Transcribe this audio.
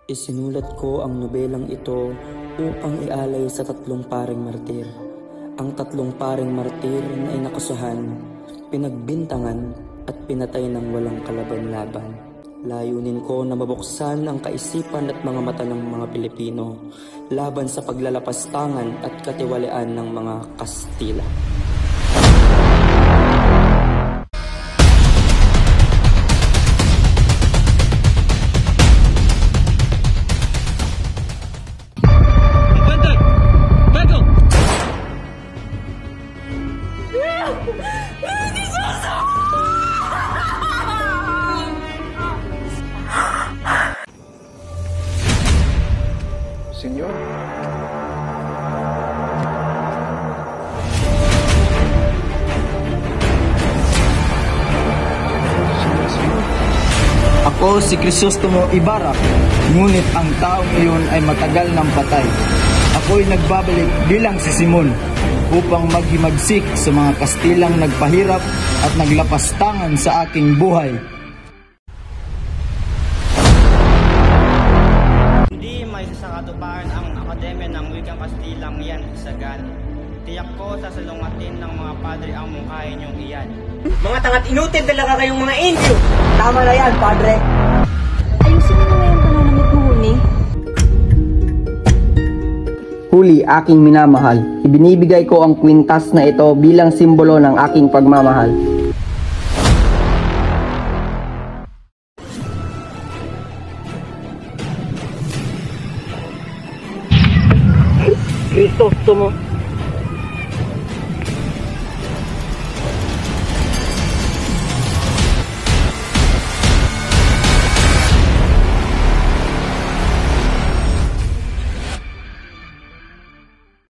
Isinulat ko ang nobelang ito upang ialay sa tatlong paring martir. Ang tatlong paring martir na ay nakasuhan, pinagbintangan at pinatay ng walang kalaban-laban. Layunin ko na mabuksan ang kaisipan at mga mata ng mga Pilipino laban sa paglalapastangan at katiwalian ng mga Kastila. Senyor. Ako si Crisostomo Ibarra, ngunit ang taong iyon ay matagal nang patay. Ako'y nagbabalik bilang si Simon upang maghimagsik sa mga Kastilang nagpahirap at naglapastangan sa aking buhay. Sa katuparan ang Akademya ng Wikang Kastilang yan isagan. Tiyak ko sa salungatin ng mga padre ang mungkahin niyong iyan. Mga tangat inutil talaga kayong mga Indio! Tama na yan, padre! Ayusin mo na nga yung pananamit mo, Huli. Huli, aking minamahal. Ibinibigay ko ang kwintas na ito bilang simbolo ng aking pagmamahal. Crisostomo